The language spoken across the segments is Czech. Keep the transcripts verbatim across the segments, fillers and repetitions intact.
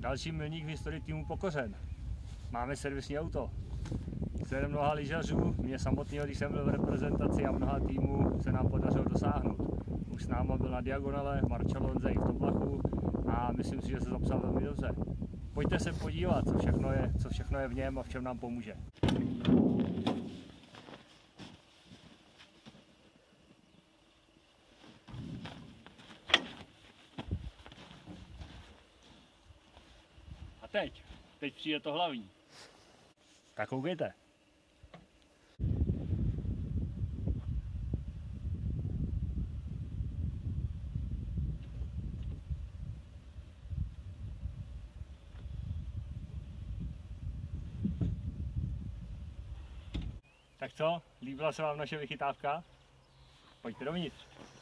Další milník v historii týmu Pokořen. Máme servisní auto. Sledem mnoha lyžařů, mě samotného, když jsem byl v reprezentaci a mnoha týmů, se nám podařilo dosáhnout. Už s náma byl na diagonale, Marčal Honza i v Toplachu a myslím si, že se zapsal velmi dobře. Pojďte se podívat, co všechno je, co všechno je v něm a v čem nám pomůže. A teď, teď přijde to hlavní. Tak koukejte. Tak co? Líbila se vám naše vychytávka? Pojďte dovnitř.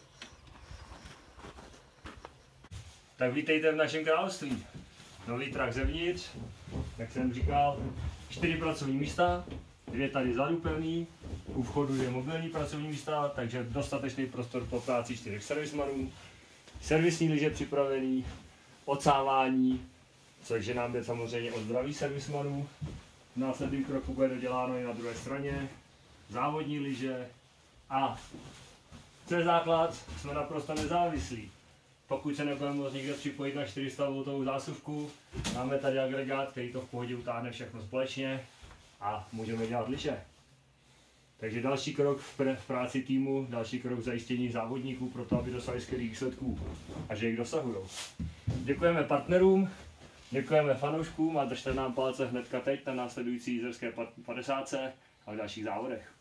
Tak vítejte v našem království. Nový trak zevnitř, jak jsem říkal, čtyři pracovní místa, dvě tady vzadu pevný, u vchodu dvě mobilní pracovní místa, takže dostatečný prostor pro práci čtyřech servismanů, servisní lyže připravený, odsávání, což nám jde samozřejmě o zdraví servismanů. V následném kroku bude doděláno i na druhé straně, závodní lyže a co je základ, jsme naprosto nezávislí. Pokud se nebudeme moct někde připojit na čtyři sta voltovou zásuvku, máme tady agregát, který to v pohodě utáhne všechno společně a můžeme dělat lyže. Takže další krok v práci týmu, další krok v zajištění závodníků pro to, aby dosáhli skvělých výsledků a že jich dosahují. Děkujeme partnerům, děkujeme fanouškům a držte nám palce hnedka teď na následující jízerské padesátce a v dalších závodech.